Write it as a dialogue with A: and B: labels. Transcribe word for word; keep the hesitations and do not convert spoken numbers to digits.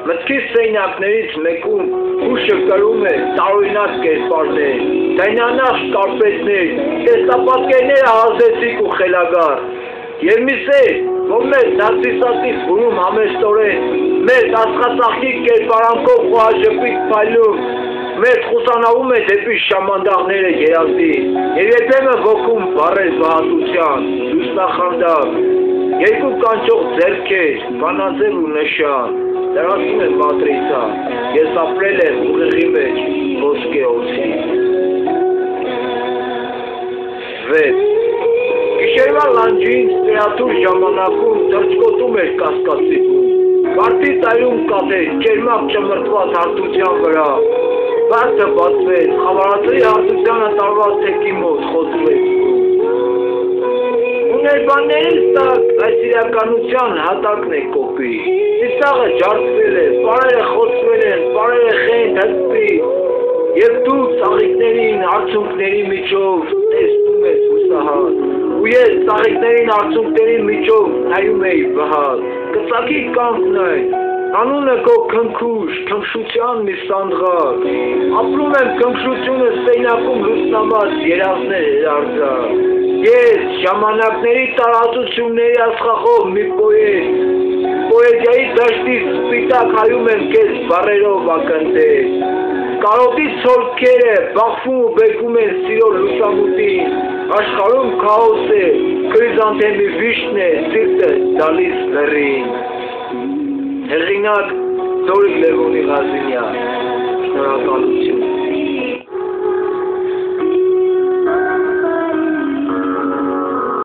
A: Մտքի սենյակներից մեկում հուշը կրում է տարօրինակ կերպարներ, դայնանախ կարպետներ, տեսապատկերները հազեցիկ ու խելագար։ Եվ միսե, որ մեր նարցիսատիվ բուրում համեստորեն, մեր աստղածաղկիկ կերպարանքով խոհաժպիտ փայլում, մեր խուսանավում է դեպի շամանդաղները երազի, և երբեմն ոգում բառեր վհատության, լուսնախանդավ, երկու կանչող ձեռքեր, բանաձև ու նշան, դրացում է մատրիցա, ես ապրել եմ ուղեղի մեջ ոսկե օձի։ վեց. Գիշերվա լանջին ստեատուր ժամանակում թրջկոտում էր կասկածիկում, վարդի ծայրում կատեր, կերմակ ճմրտված հարթության վրա, բացը բացվեց, խավարածրի հարթությանը տարված թեկի մոտ խոցվեց։ Ուներբաններից տակ այս իրականության հատակն է կոպի, ծիծաղը ջարդվել է, պարերը խոցվել են, պարերը խենթ հսպի, և դու ծաղիկներին, արցունքների միջով տեսնում ես հուսահատ, ու ես ծաղիկներին արցունքների միջով նայում էի վհատ, կծակի կանգնայն, անունը քո քնքուշ, քնքշության մի սանդղակ, ապրում եմ քնքշությունը սենյակում լուսնամած երազներ հերարձակ, ես ժամանակների տարածությունների ասխախով մի պոետ, պոեզիայի դաշտից սպիտակ հայում եմ քեզ բառերով ակնթել, կարոտի ցոլքերը բախվում ու բեկում են սիրո լուսամուտին, աշխարհում քաոս է, քրիզանթեմի վիշտն է, սիրտը տալիս լեռին։ Հեղինակ Զորիկ Լևոնի Ղազինյան, շնորհակալություն։